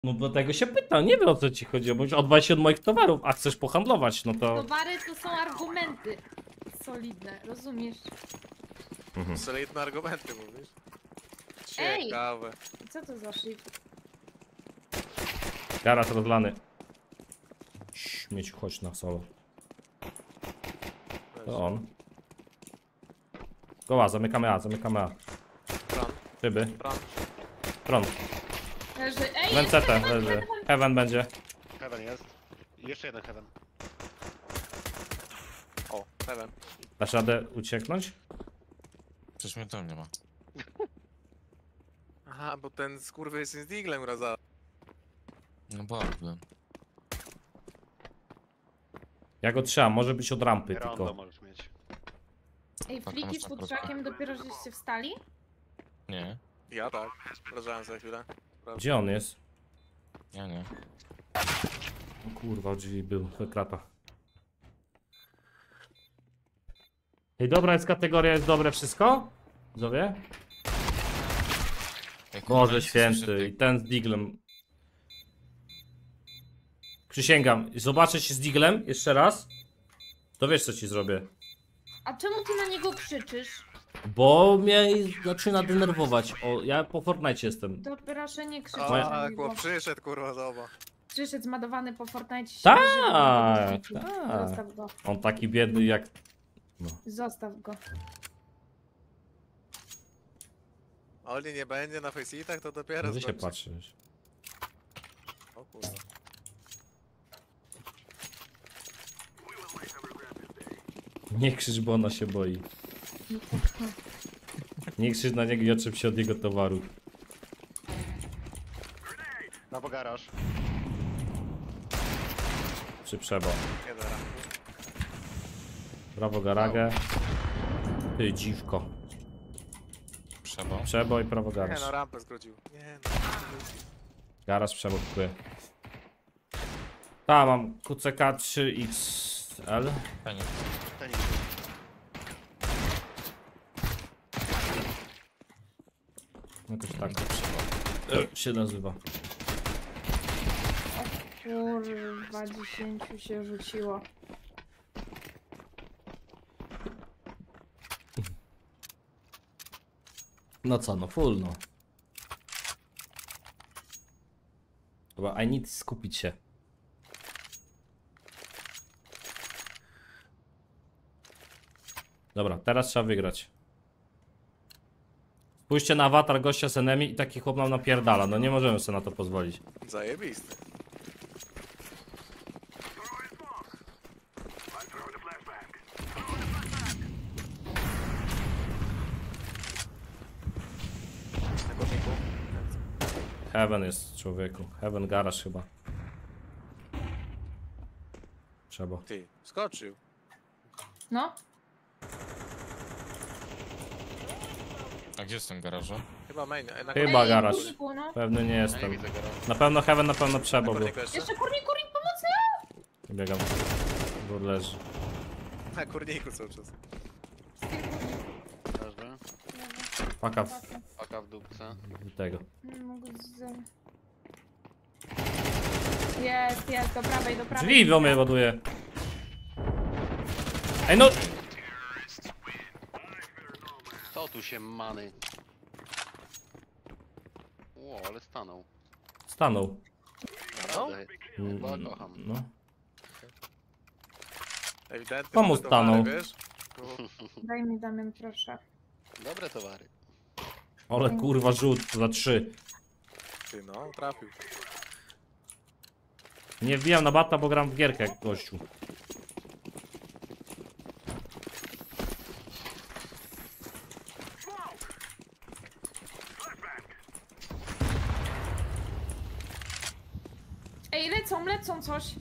No do tego się pyta, nie wiem o co ci chodzi, bo odwal się od moich towarów, a chcesz pohandlować, no to... Towary to są argumenty solidne, rozumiesz? Solidne argumenty mówisz? Ej! Ciekawe. Co to za shift? Garas rozlany. Śmieć, chodź na solo. To on. Goła, zamykamy A, zamykamy A. Tron, Ryby. tron. Tron. Leży. Ej, Wencetę, leży. Heaven będzie. Heaven jest. I jeszcze jeden heaven. O, heaven. Dasz radę ucieknąć? Przecież mnie tam nie ma. Aha, bo ten skurwysyn z Diglem rozał. No bardzo. Ja go trzymam, może być od rampy Rondo tylko. możesz mieć. Ej, Tak, fliki masz z na futrzakiem dopiero żeście wstali? Nie, Ja tak. Leżałem za chwilę. Gdzie on jest? ja nie. O kurwa, drzwi był, wykrata. Ej, dobra jest kategoria, jest dobre wszystko? Widzowie? Ej, kurwa, Boże nic nie święty, słyszę i ten z Diglem. Przysięgam, zobaczę się z Diglem jeszcze raz, to wiesz co ci zrobię. A czemu ty na niego krzyczysz? Bo mnie zaczyna denerwować. O, ja po Fortnite jestem. To proszę nie krzyczeć Moja- na Tak, niego. bo przyszedł kurwa zobacz. Przyszedł zmadowany po Fortnite. się Tak, wyżywa, tak. Zostaw go. On taki biedny jak... Zostaw go. Oli nie będzie na faceitach, to dopiero Gdzie się skończy. patrzysz? O kurwa. Nie krzycz, bo ona się boi. Nie krzycz na niego i oczep się od jego towaru. Prawo garaż. Czy przebo? Nie da rampy. Prawo garagę. Ty dziwko. Przebo. Przebo i prawo Nie garaż. no, rampę skrócił. Nie no. Garaż, przebo, kupuję. Ta, mam QCK 3XL. Fajnie. Ten Jakoś tak się nazywa. Kurwa, 10 się rzuciło. No co, no full no. Chyba I need skupić się. Dobra, teraz trzeba wygrać. Spójrzcie na awatar gościa z enemy i taki chłop nam napierdala. No nie możemy sobie na to pozwolić. Zajebisty. Na górniku. Heaven jest, człowieku. Heaven garaż chyba. Trzeba. Ty, skoczył. No, A gdzie jest ten garażu? Chyba main. Na Chyba Ej, garaż. kurniku, no. Pewny nie nie jestem. widzę garażu. Na pewno Heaven, na pewno trzeba był. górniku jeszcze? Jeszcze kurnik, pomocy! Biegam. Bo leży. Na górniku cały czas. Leży. Paka Paka w dupce. w tego. Jest, do prawej, do prawej. Drzwi mnie ładuje. Ej no! Co tu się many? Ło, ale stanął. Stanął. Naprawdę. Chyba kocham. No. Ewidentnie. Komu że to towary, stanął? wiesz? Daj mi, Damian, proszę. Dobre towary. Ale kurwa rzut za 3. Ty no, trafił. Nie wbijam na bata, bo gram w gierkę jak gościu. Ej, lecą coś.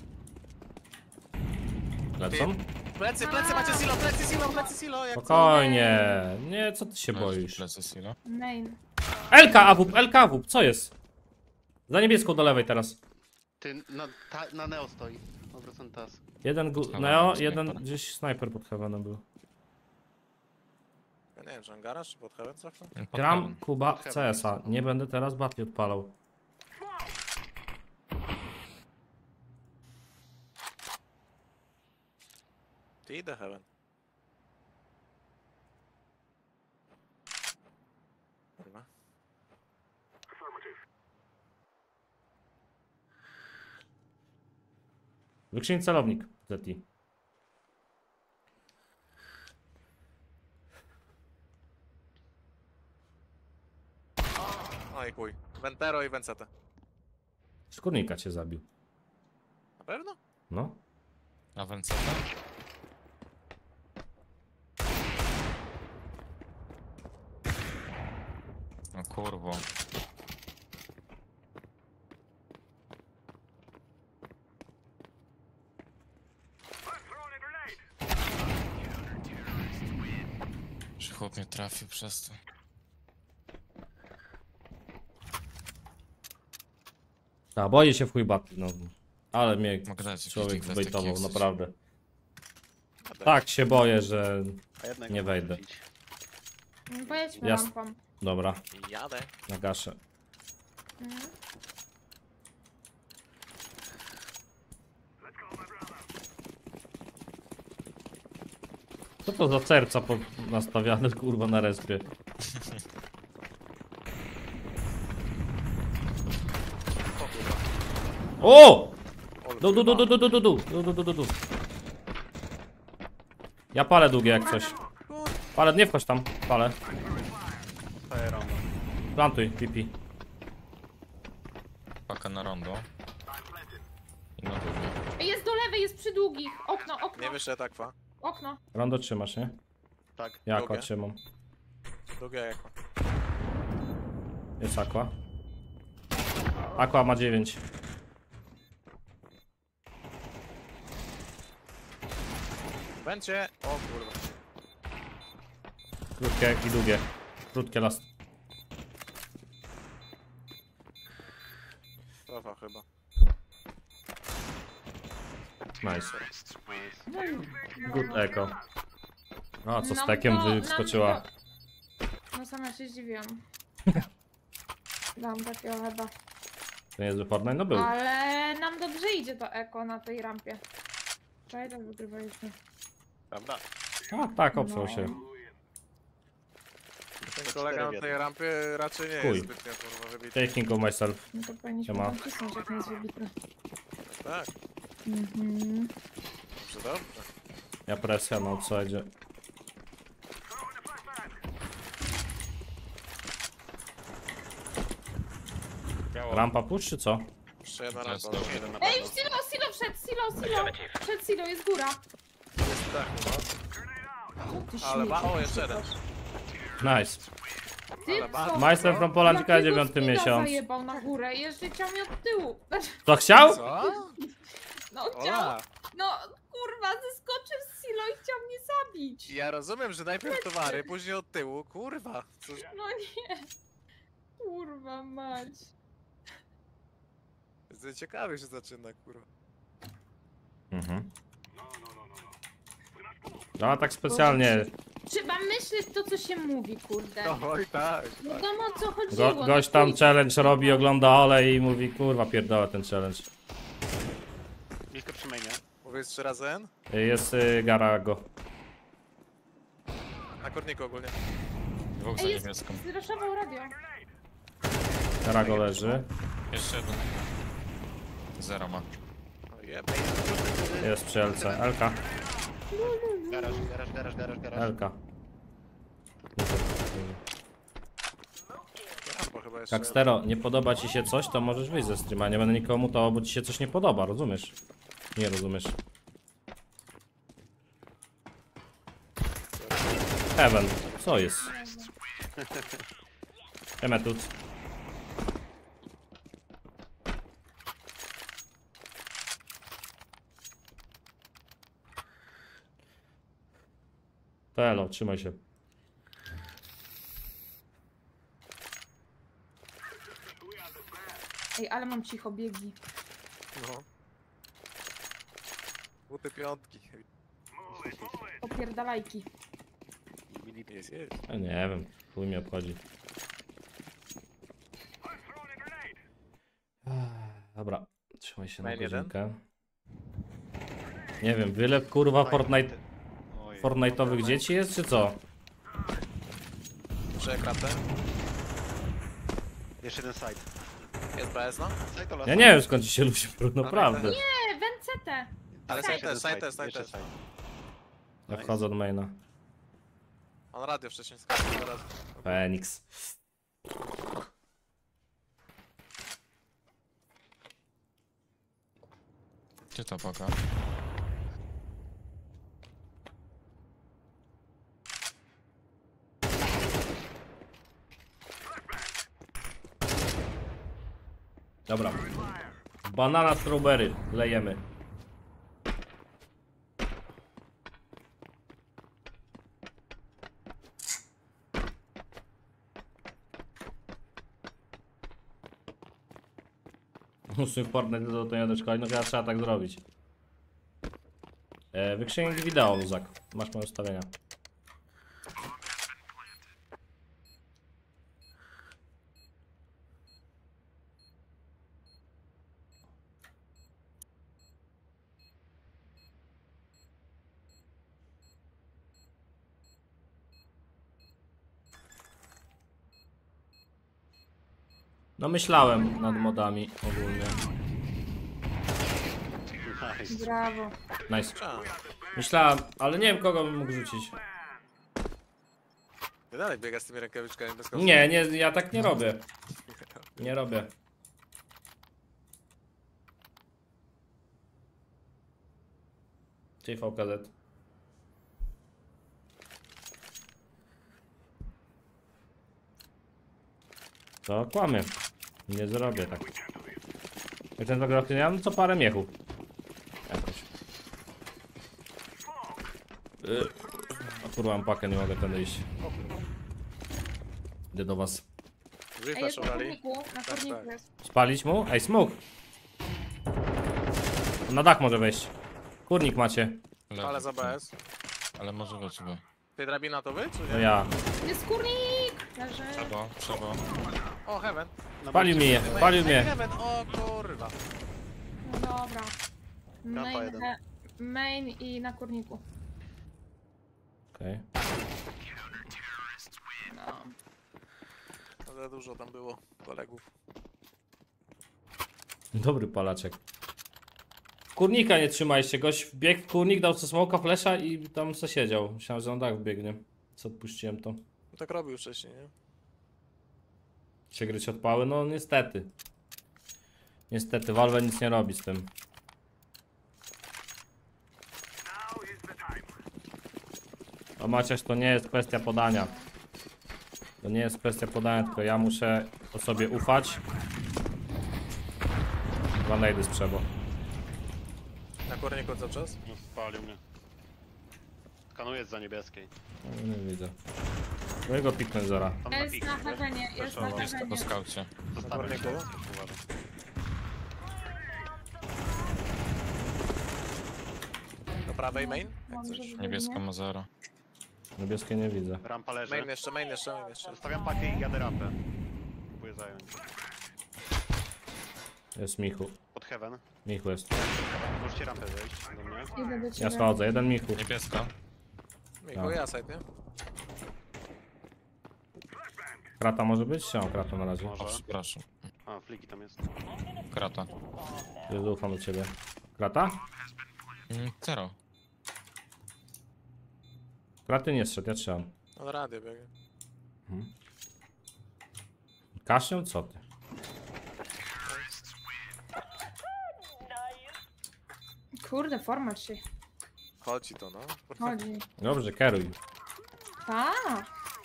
Lecą? Plecy macie silo, plecy silo, jak Spokojnie. Nie, co ty się Leży boisz? plecy Silo. Main. LK AWP, co jest? Za niebieską do lewej teraz. Ty na Neo stoi. Odwrócony tas. Jeden Neo, jeden gdzieś snajper pod heavenem był. Ja nie wiem, czy on garaż, czy pod heaven cofnął? Gram Kuba w CS-a. Nie będę teraz batli odpalał. Ty idę heaven. Kurwa. Wykrzyknij celownik, Zeti. Oj chuj. Ventero i Venceta. Skórnika cię zabił. Na pewno? No. A Venceta? No kurwo. Że chłop mnie trafił przez to. A, boję się w chuj battle, no. Ale mnie Mogę dać jakiś człowiek digla z zbejtował, takiego coś. naprawdę. Jadę. Tak się boję, że... A jednego Nie muszę wejdę. rzucić. Pojedźmy Jasne. rampą. Dobra, Jadę. nagaszę. Mhm. Co to za serca nastawiane, kurwa, na respie? O kurwa. O! Ol, Du. Ja palę długie jak coś. Palę, nie wchodź tam, palę. Daję rondo. Plantuj, pipi. Paka na rondo. I na długie. Jest do lewej, jest przy długich. Okno. Nie wyszedł akwa. Okno. Rondo trzymasz, nie? Tak. Ja Drugie. aqua trzymam. Drugie akwa. Jest aqua. Aqua ma 9. Będzie. O kurwa. Krótkie i długie. Krótkie last. Trafa chyba. Nice. No i... Good echo. A, co z Nam tekiem to- wyskoczyła? nam to- No sama się zdziwiłam. Dam takiego chyba. To niezły Fortnite? No był. Ale nam dobrze idzie to eko na tej rampie. Wczoraj tak wygrywaliśmy. Prawda? A, tak, obsał No. się. Ten kolega na tej rampie raczej nie Chuj. jest zbytnio kurwa wybitny. Taking of myself. No to powinniśmy Siema. tam cisnąć, jak nie jest wybitny. Tak, Mhm. dobrze, dobrze. Ja presja na outside. Biało. Rampa push czy co? Jeszcze jedna To jest rampa. dobrze. Jeden na Ej, pewno. silo wszedł, silo. Przed silo, jest góra. Jest tak, no. Co ty Ale śmieciu, o, jeszcze jeden. Nice. Ty ale co? Majster from Poland, Jakiego 9 speeda miesiąc. zajebał na górę i jeszcze chciał mnie od tyłu. To chciał? Co? No chciał, Ola! no kurwa, zeskoczył z silo i chciał mnie zabić. Ja rozumiem, że najpierw towary, później od tyłu. Kurwa. Co... No nie. Kurwa mać. Jestem ciekawy się zaczyna, kurwa. Mhm. No tak specjalnie. Trzeba myśleć to, co się mówi, kurde. Oj, tak. No wiadomo o co chodziło. Gość no tam chuj. challenge robi, ogląda Ole i mówi kurwa pierdolę ten challenge. Blisko przy mainie. Mówię 3 razy N? Jest Garago. Na korniku ogólnie. Dwóch za Ej, jest, niebieską. zraszował radio. Garago leży. Jeszcze jeden. Zero ma. O jebej. Jest przy LC. LK. Garaż. LK. Rampa chyba jeszcze. Kakstero, nie podoba ci się coś, to możesz wyjść ze streama. Nie będę nikomu to, bo ci się coś nie podoba, rozumiesz? Nie rozumiesz. Heaven, co jest? Emetut. Elo, trzymaj się. Ej, ale mam cicho biegi. No. Buty piątki. Opierdalajki. Jest, jest. Ja nie wiem, chuj mnie obchodzi. Dobra, trzymaj się na Main jeden? godzinkę. Nie wiem, wyle kurwa Fortnite Fortnite'owych dzieci jest, czy co? Muszę kratę. Jeszcze jeden side. Jest BS, no. Side to Ja nie wiem skąd ci się lubi, naprawdę. Nie, Vencetę. Ale Side. side też, side też, side Jeszcze też. side. Ja wchodzę od maina. On radio wcześniej skoczył teraz. Fenix. Gdzie to poka? Dobra. Banana strawberry. Lejemy. Muszę Fortnite do to nie doszkolić, no chyba trzeba tak zrobić. Wykrzyknik wideo, Luzak. Masz moje ustawienia. No myślałem nad modami ogólnie. Nice. Brawo. Nice. A, Myślałem, ale nie wiem kogo bym mógł rzucić. ty dalej biega z tymi rękawiczkami bez kosztu. Nie, ja tak nie robię. Nie robię. Czyli VKZ. To kłamie. Nie zrobię tak. Jak ten grafik nie mam, no co parę miechów. Jakoś. O kurwa, mam pakę, nie mogę tędy iść. Idę do was. Drzwi Ej, jest na flashowali. kurniku. Na Tak, kurniku tak. jest. Spalić mu? Ej, smok! Na dach może wejść. Kurnik macie. Leży. Ale za BS. Ale może być chyba. Ty drabina to wy, czy To nie? ja. Jest kurnik! Leży. Trzeba. O, heaven. Spalił mnie, spalił mnie. Heaven, o kurwa. No dobra. Rampa jeden. Main i na kurniku. Okej. No. No za dużo tam było kolegów. Dobry palaczek. Kurnika nie trzymajcie. Gość wbiegł w kurnik, dał co smoka, flesza i tam se siedział. Myślałem, że on tak wbiegnie. Co odpuściłem to. No tak robił wcześniej, nie? Się gry się odpały? No niestety. Niestety, Valve nic nie robi z tym. A Maciaś, to nie jest kwestia podania. To nie jest kwestia podania, tylko ja muszę o sobie ufać. Banejdy z przebo. Na kurniku cały czas? No, spalił mnie. Skanuję za niebieskiej. No, nie widzę. Mojego piknę zara. Tam Jest pik, na wiesz? heavenie, jest na Flashował. Jest po heavenie. skaucie. Zostawiam kurniku. się. Uważaj. Do prawej main? Jak Mam, coś. żeby Niebieska nie. ma 0. Niebieskie nie widzę. Rampa leży. Main jeszcze, main jeszcze, main jeszcze. Zostawiam pakę i jadę rampę. Próbuję zająć. Jest Michu. Pod heaven. Michu jest. Możecie rampę wejść do mnie. Idę do ciebie. Ja schodzę, jeden Michu. Niebieska. Michu, Tak. ja side, nie? Krata może być? Chciałem kratę na razie. O, Może. przepraszam. A, fliki tam jest. Krata. Ja zaufam do ciebie. Krata? 0. Kraty nie strzedł, ja trzymam. On radio biega. Kasznią? Co ty? Kurde, format się Chodzi to, no. chodzi. Dobrze, kieruj. Tak.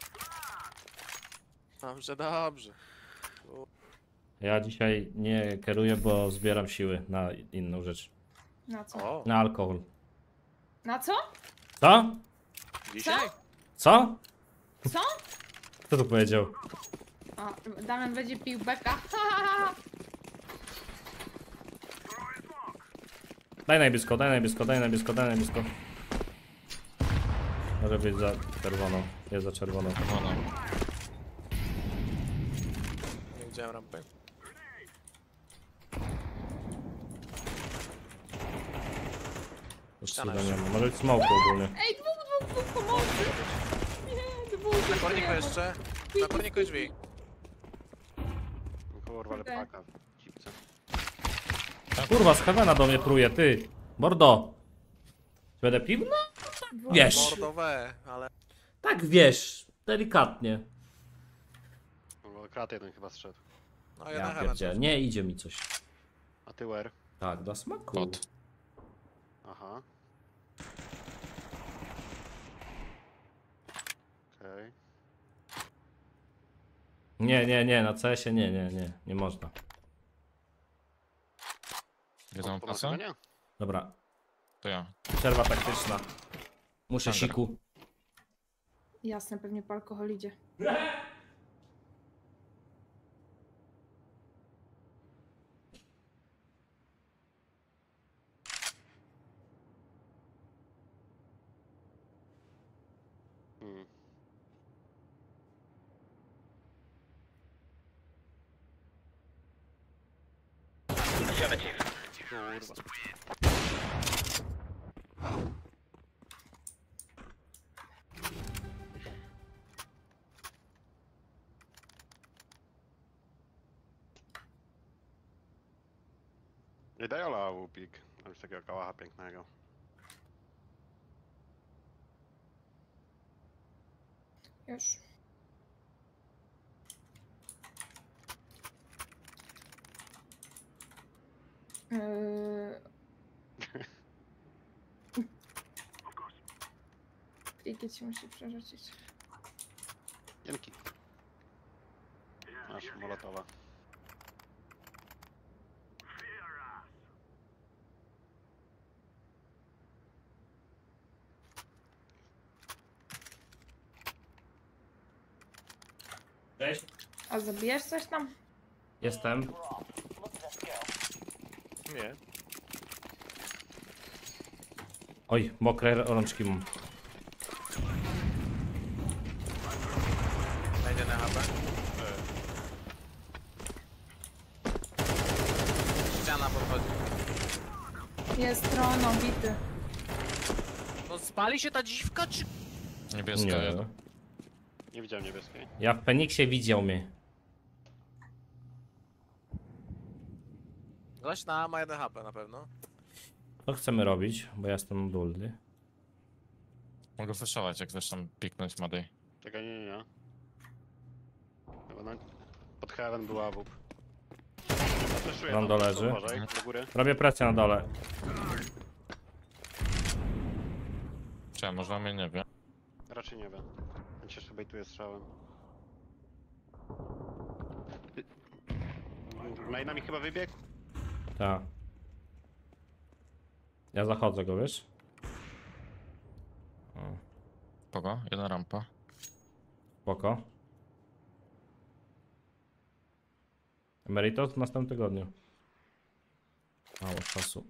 Dobrze, dobrze. Ja dzisiaj nie kieruję, bo zbieram siły na inną rzecz. Na co? O, Na alkohol. Na co? Co? dzisiaj? Co? Co? Kto to powiedział? A, Damian będzie pił beka. Daj niebiesko, daj niebiesko, daj niebiesko, daj niebiesko. Może być za czerwoną. Jest za czerwoną. Czerwona. Nie widziałem rampy. Już Ściana chyba nie jeszcze. ma. Może być smoke ogólnie. Ej, dwóch. Pomocy! Nie, dwóch. Na korniku jeszcze. Na korniku i drzwi. Kurwa, ale Kurde. paka. Cipce. Kurwa, z heavena do mnie pruje, ty. Mordo. Będę pił? No, Dwóch. wiesz. Mordowe, ale... Tak wiesz. Delikatnie. Kurwa, krat jeden chyba strzedł. No jeden Ja heaven. pierdzielę, nie idzie mi coś. A ty where? Tak, do smaku. Pod. Aha. Okej. Nie, na CS-ie nie można. Wiedzą Po pasę? naszego nie? Dobra, To ja. przerwa taktyczna. Muszę Dobra. siku. Jasne, pewnie po alkohol idzie. Hmm. Kurwa. Nie daj Ola łupik. Mam już takiego kałacha pięknego. Już. Pliki ci musi przerzucić. Dzięki. Masz molotowa. Cześć. A zabijesz coś tam? Jestem. Nie. Oj, mokre rączki mam. Będzie na HP. Ściana podchodzi. Jest tron obity. No spali się ta dziwka, czy... Niebieska Nie. jeden. Nie widziałem niebieskiej. Ja w Feniksie widział mnie. Gość na A ma 1 HP na pewno. Co chcemy robić? Bo ja jestem dulny. Mogę flashować, jak chcesz tam piknąć Madej. Czekaj, nie. Chyba pod heaven była WP. Zafleszuję tam, Rondo leży. Uważaj, do góry. Robię presję na dole. Czy może mnie nie wie? Raczej nie wiem. On się jeszcze bejtuje strzałem. Mainami chyba wybiegł? Tak. Ja zachodzę go, wiesz? O, Kogo? Jedna rampa. spoko. Emeritus w następnym tygodniu. Mało czasu.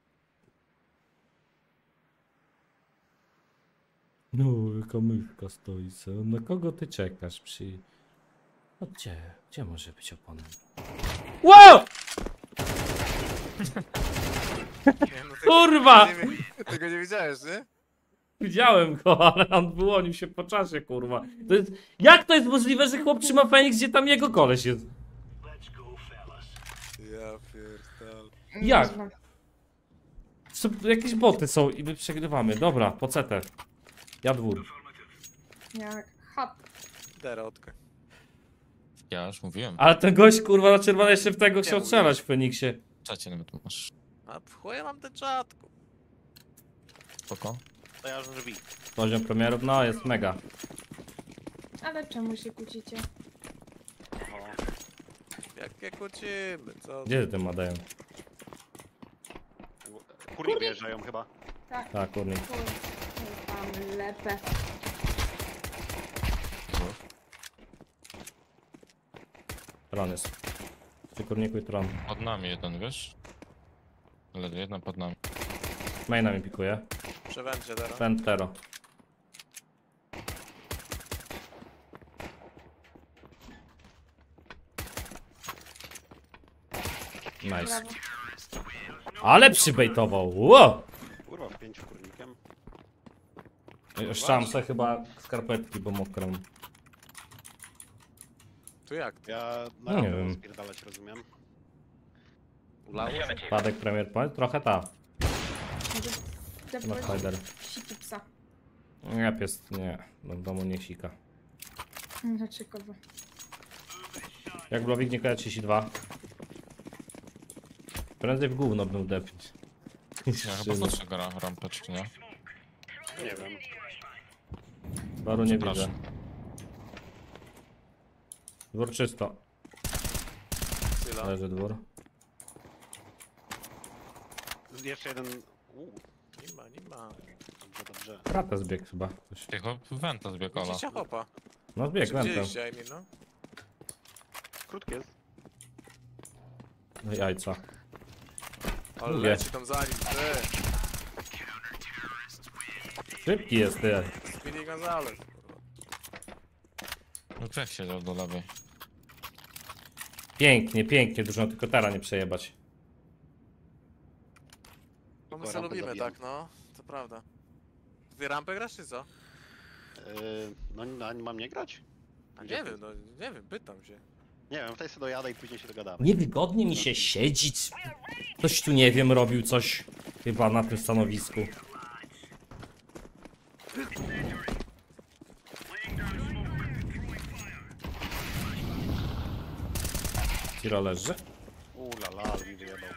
No, jaka myszka stoi se. Na kogo ty czekasz przy... No gdzie może być oponent? Wow! Nie, no ty- Kurwa! Tego nie widziałeś, nie? Widziałem go, ale on wyłonił się po czasie, kurwa. To jest... Jak to jest możliwe, że chłop trzyma Feniks, gdzie tam jego koleś jest? Ja pierdolę. Jak? Nieźle. Jakieś boty są i my przegrywamy. Dobra, po CT. Ja dwór. Jak chat. Derotkę. Ja już mówiłem. Ale ten gość, kurwa, na czerwono jeszcze w tego chciał mówisz? strzelać w Feniksie. Czacie nawet masz. A w chuja mam ten czatku. Spoko. To ja już drzwi. Poziom premierów, no jest mega. Ale czemu się kłócicie? O, Jakie kłócimy, co? Gdzie ty tym Madejem? kurnik wyjeżdżają chyba. Tak. Tak, kurnik. Tam lepę. Tron jest. Przy kurniku i tron. Pod nami jeden, wiesz? Ledwie jedna pod nami. Maina mi pikuje. Przewędzie teraz. Pentero. Nice. Brawo. Ale przybejtował. Wow! Kurwa, w 5 kurnikiem. Szczamsę chyba skarpetki, bo mokrą. Tu jak? Ja na No nie rampę wiem. spierdalać, rozumiem. Ulało się? Spadek Premier Point? Trochę ta. Na spider. Siki psa. Nie, pies, nie. Do domu nie sika. Dlaczego? Jak Blowik nie kojarzy 32. Prędzej w gówno bym depił. Ja chyba patrzę go rampę, czy nie? Nie wiem. Baru nie widzę. Przepraszam. Dwór czysto. Syla. Leży dwór. Jeszcze jeden... Nie ma. Dobrze, dobrze. Krata zbiegł chyba. Ktoś. Tylko Venta zbiegł, Ola. Widzicie chopa? No zbiegł, wętem. Widzieliście, I mean, no? Krótki jest. No i jajca. Ale Lubię. leci tam za nim, ty. Szybki jest, ty. Speedy Gonzales. No Grzech siedział do lewej. Pięknie, pięknie. Dużo tylko tara nie przejebać. No my Tylko se rampę lubimy zabijam. tak, no. To prawda. Ty rampę grasz czy co? No, nie mam nie grać? A Gdzie nie ty? wiem, no nie wiem, pytam się. Nie wiem, tutaj sobie dojadę i później się dogadamy. Niewygodnie mi się siedzieć. Ktoś tu, nie wiem, robił coś chyba na tym stanowisku. Tiro leży. La, ale mi wyjebał.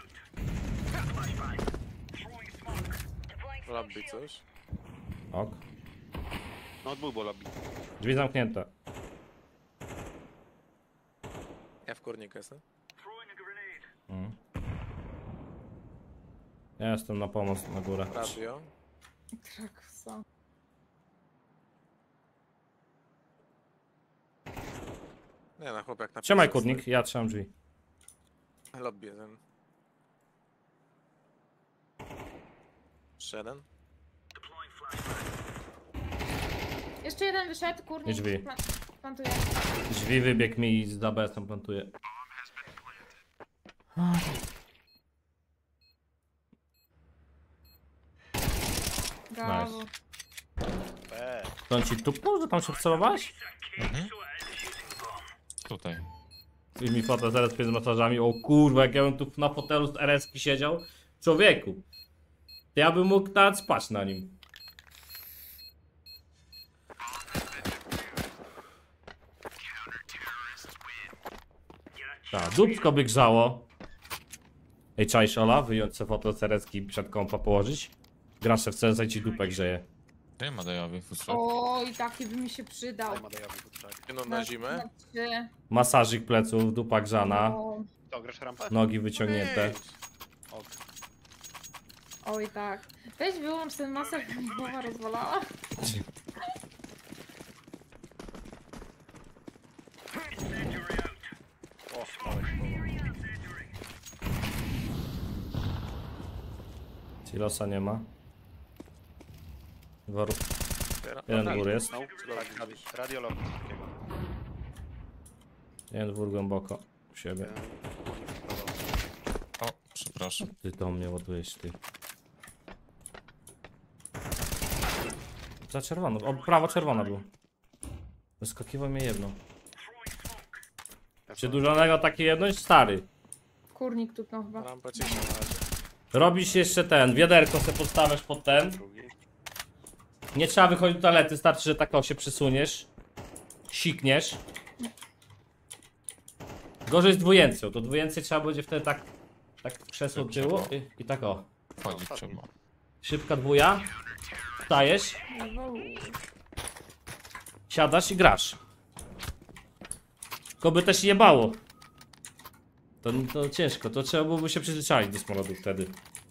Robi coś. Ok. No dwóch było lobby. Drzwi zamknięte. Ja w kurniku jestem. Mm. Ja jestem na pomoc na górę. Radio. Tak, co? Nie no, chłopak na Trzymaj pierwszy kurnik, ja trzymam drzwi. stoi. Lobby jeden. Jeszcze jeden. Jeszcze jeden wyszedł, kurnik. I drzwi. Plantuje. Drzwi wybiegł mi i z ABS-em plantuje. Brawo. To ci tupnął, że tam się wcelowałeś? Tutaj. I mi fotel zaraz z masażami. O kurwa, jak ja bym tu na fotelu z RS-ki siedział. Człowieku. To ja bym mógł nawet spać na nim. Tak, dupsko by grzało. Ej, czaisz Ola? Wyjąć sobie fotel z RS-ki i przed kąpa położyć? Grasz w CS i ci dupek grzeje. Daj Madejowi futrzak. O, i taki by mi się przydał. Daj Madejowi futrzak. No na zimę. Na 3. Masażyk pleców, dupa grzana. O, To, grasz rampę? Nogi wyciągnięte. Ok. oj tak. Weź wyłącz ten maser, bo mi głowa rozwalała. O, dałeś słowo. Silosa nie ma. Dwór. Teraz- Jeden tak, dwór jest. No, tak, radio lobby wszystkiego. Jeden dwór głęboko. U siebie. O, przepraszam. Ty do mnie ładujesz, ty. Za czerwono. O, prawo czerwona był. Wyskakiwał mnie jedno. Przedłużonego takie jedność? Stary. Kurnik tupnął chyba. Rampa ciszę na razie. Robisz jeszcze ten. Wiaderko se postawiasz pod ten. Drugi. Nie trzeba wychodzić do toalety. Starczy, że tak o się przysuniesz. Sikniesz. Gorzej z dwujęcją. To dwujęcej trzeba będzie wtedy tak krzesło tyłu i tak o. Wchodzić trzeba. Szybka dwuja. Wstajesz. Brawo. Siadasz i grasz. Tylko by też jebało. To ciężko, to trzeba byłoby się przyzwyczaić do smolodu wtedy.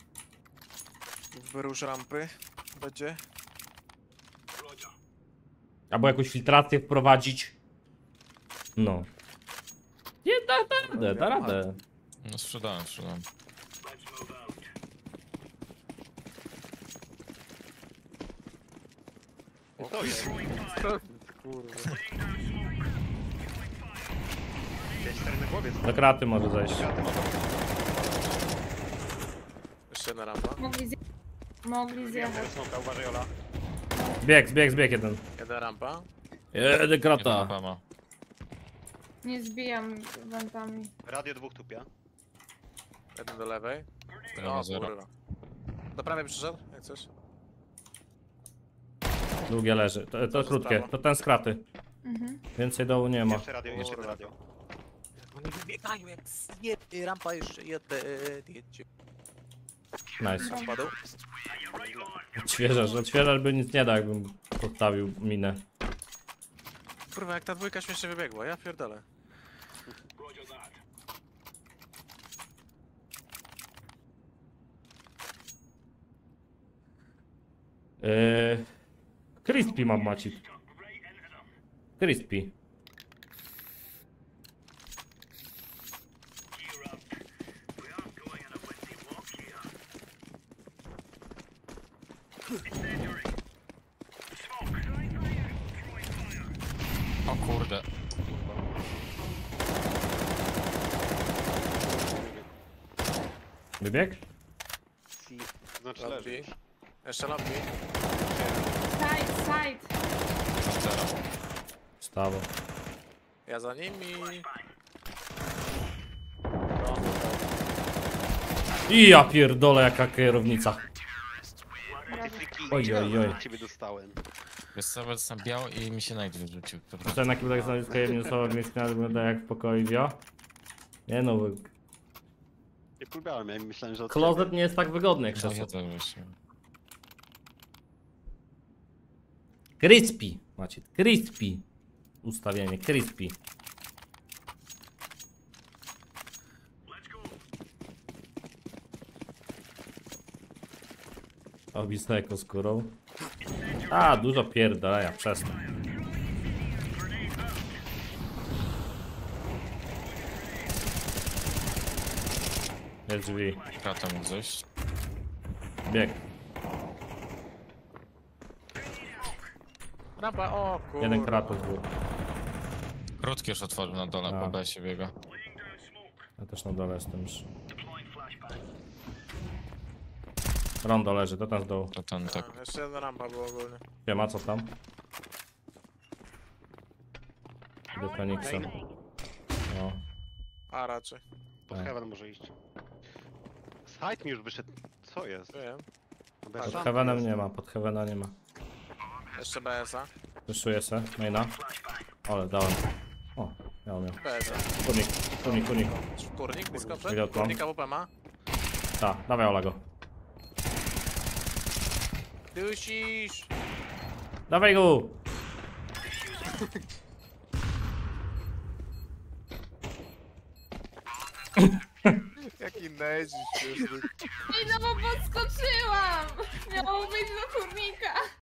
Wyrusz rampy. Będzie. Albo jakąś filtrację wprowadzić. No. Nie, da radę. No sprzedałem. To jest. Kurwa. Jest czarny głowiec. Do kraty może zejść. Jeszcze jedna rampa. Mogli zjechać. Smoka, uważaj Ola. Zbieg jeden. Jeden rampa. Jeden Jedna krata. pama. Nie zbijam wentami. Radio dwóch tupia. Jeden do lewej. Jeden O na zero. kurwa. Do prawej przyszedł, jak coś. Długie leży. To krótkie, prawo. to ten z kraty. Mhm. Więcej dołu nie ma. Jeszcze radio, jeszcze jedno radio. Oni wybiegają jak zjeb... Rampa jeszcze jeden. Jedźcie. Nice. Spadł. Odświeżacz by nic nie dał, jakbym podstawił minę. Kurwa, jak ta dwójka śmiesznie wybiegła, ja pierdolę. Crispy mam Macit. Crispy. O kurde. Wybieg? Si. Znaczy leży Lobby. już. Jeszcze lobby. Side. Zero. Stało. Ja za nimi. I ja pierdolę, jaka kierownica. Multifriki. Oj, oj, oj. Ciebie dostałem. Wiesz co, jestem biały i mi się najd wyrzucił. Dobra. Ten jaki tak znaleźć tajemnic słowa miejsca wygląda jak w pokoju wio. Nie no, Nie próbowałem, ja myślałem, że od klozet ciebie. nie jest tak wygodny jak No krzesło. ja to właśnie. Crispy, Macit, crispy. Ustawienie, crispy. Obisnę jako skórą. A, dużo pierdolenia, przestań. Jest drzwi, Krata mógł zejść. bieg. Rampa, o kurwa. Jeden kratos był. Krótki już otworzył na dole, A. po B się biega. Ja też na dole jestem już. Rondo leży, to tam z dołu. To ten tak. A, jeszcze jedna rampa była ogólnie. Nie ma co tam? Do Feniksa. No. A raczej. Pod Tak. Heaven może iść. Side mi już wyszedł. Co jest? Wiem. No bez Pod szans Heavenem jest. nie ma, pod Heavena nie ma. Jeszcze BS-a. Wyszuję se, maina. Ale dałem. O, miał. BS-a. Kurnik. Kurnik, blisko Widział przed. tam. Kurnika WP ma. Ta, dawaj Ola go. Dusisz! Dawaj go! Jaki nezisz, I no bo podskoczyłam! Miało być do kurnika.